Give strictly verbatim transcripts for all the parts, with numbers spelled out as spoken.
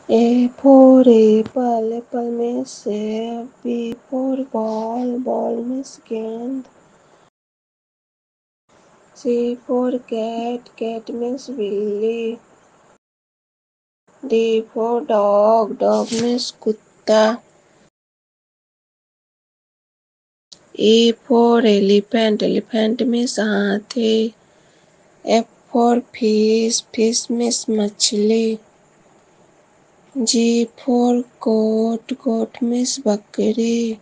A for apple, apple में सेब. B for ball, ball में गेंद. C for cat, cat में बिल्ली. D for dog, dog में कुत्ता. E for elephant, elephant में हाथी. F for fish, fish में मछली. G for goat, goat में बकरी.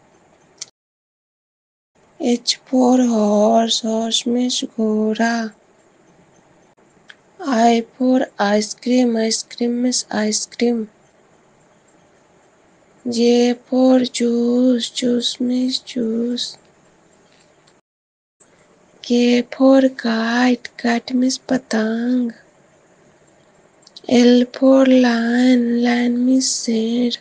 H for horse, horse में घोड़ा. I for ice cream, ice cream में ice cream. J for juice, juice में juice. K for kite, kite में पतंग. L for lion, lion में शेर.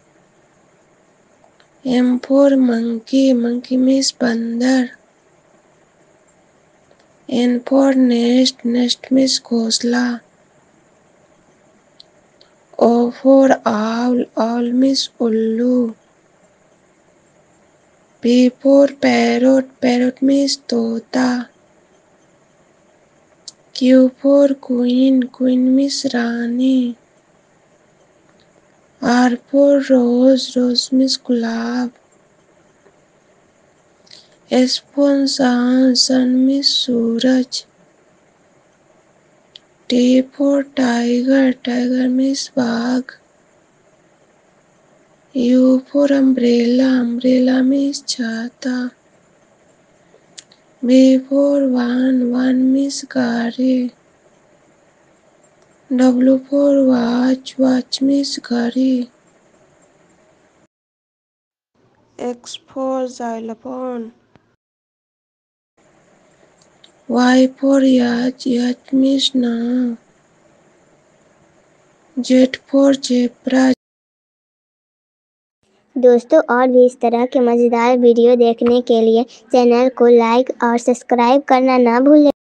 M for monkey, monkey में बंदर. N for nest, nest में घोंसला. O for owl, owl में उल्लू. P for parrot, parrot में तोता. Q for queen, queen में रानी. R for rose, rose में गुलाब. S for sun, sun में सूरज. T for tiger, tiger में बाघ. U for umbrella, umbrella में छाता. V for van, van में गाड़ी. W for watch, watch में घड़ी. X for xylophone. Y for yacht, yacht में नाव. Z for zebra. दोस्तों और भी इस तरह के मज़ेदार वीडियो देखने के लिए चैनल को लाइक और सब्सक्राइब करना ना भूलें।